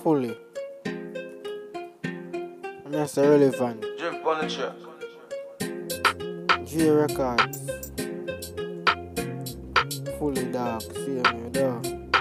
fully. I'm just relevant. Jump on the track. G Records. Fully dog. See me dog.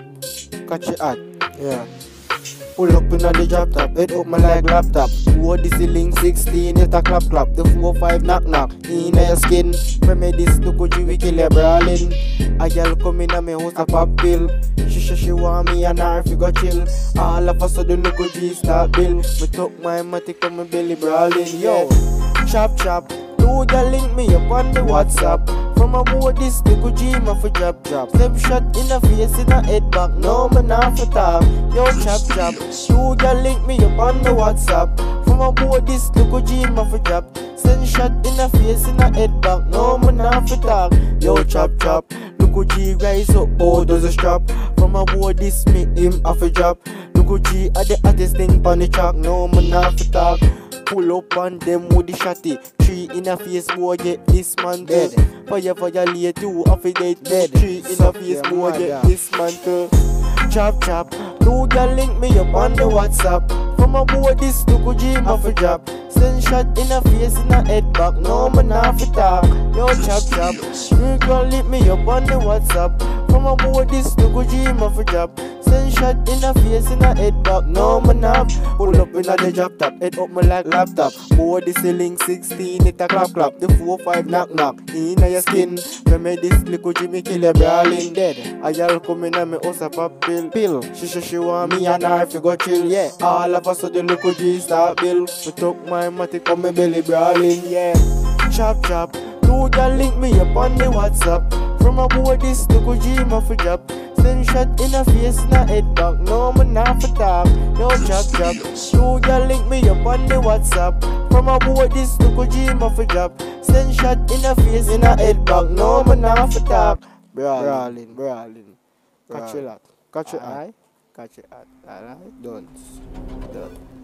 Catch it hot. Yeah. Pull up in the drop top, head up my like laptop. Who the ceiling 16, it a clap clap. The 4-5 knock knock, in your skin. Remedies to go we kill a brawling. A girl come in and me house a pop pill. She want me and her fi go chill. All of a sudden look at G start bill. Me tuck my matic on my belly brawling. Yo, chop chop. Do the link me up on the WhatsApp. From a board this little G ma for drop drop. Step shot in the face in the head back. No man off for talk. Yo chop chop. Do the link me up on the WhatsApp. From a board this little G ma for drop. Send shot in the face in the head back. No man off for talk. Yo chop chop. Look G rise up, oh does a strap. From a board this me him off a drop. Look G at the hottest thing on the track. No man off for talk. Pull up on them with the shotty. 3 in a face boy get this man dead. Fire violate 2 off a dead. 3 in a face boy get this man too. Chop chop. Do the link me up on the WhatsApp. From a board this look G off a drop. Send shot in a face in a head back. No man off a talk. Yo chop chop. You can link me up on the WhatsApp. From a board this look G off a drop. Send shot in a face in a head back. No man off. Pull up in a the drop top. Head up my like laptop. Board the ceiling 16 it a clap clap. The 4-5 knock knock. In your skin. Remedies little G me kill a brawling dead. A girl come in and me house a pop pill. She want me and her fi go chill. Yeah. All of a sudden little G start bill. Me took my matic on my belly brawling. Yeah. Chop chop. Do the link me up on the WhatsApp. From a board this little G ma for drop. Send shot in a face in a head back. No man off a talk. Yo chop chop. Do the link me up on the WhatsApp. From a board this little G ma for drop. Send shot in a face in a head back. No man off a talk. Brawling. Catch it out. Catch it out. Catch it out. Alright, done.